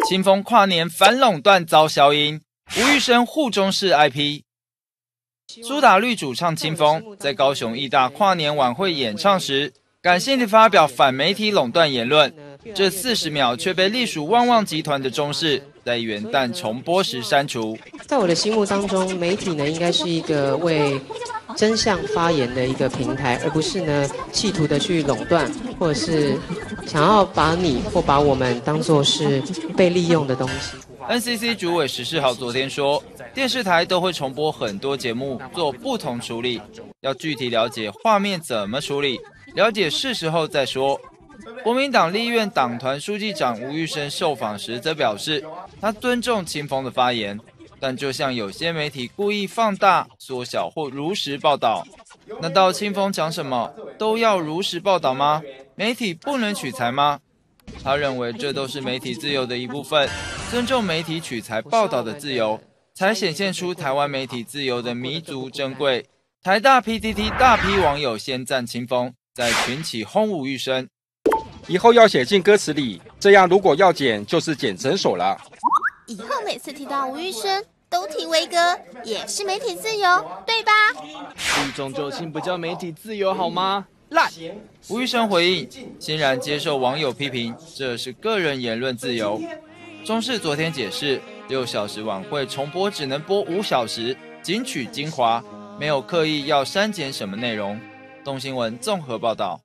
清风跨年反垄断遭消音，吴玉生护中视 IP。苏打绿主唱清风在高雄义大跨年晚会演唱时，感性地发表反媒体垄断言论，这40秒却被隶属旺旺集团的中视在元旦重播时删除。 在我的心目当中，媒体呢应该是一个为真相发言的一个平台，而不是呢企图的去垄断，或者是想要把你或把我们当作是被利用的东西。 NCC 主委石世豪昨天说，电视台都会重播很多节目，做不同处理，要具体了解画面怎么处理，了解事实后再说。国民党立院党团书记长吴玉生受访时则表示，他尊重清风的发言，但就像有些媒体故意放大、缩小或如实报道，难道清风讲什么都要如实报道吗？媒体不能取材吗？他认为这都是媒体自由的一部分，尊重媒体取材报道的自由，才显现出台湾媒体自由的弥足珍贵。台大 PTT 大批网友先赞清风，在群起轰吴玉生。 以后要写进歌词里，这样如果要剪，就是剪整首了。 以后每次提到吴玉生，都提威哥，也是媒体自由，对吧？ 一种就轻不叫媒体自由好吗？烂！ 吴玉生回应，欣然接受网友批评，这是个人言论自由。中视昨天解释，6小时晚会重播只能播5小时，仅取精华，没有刻意要删减什么内容。东新闻综合报道。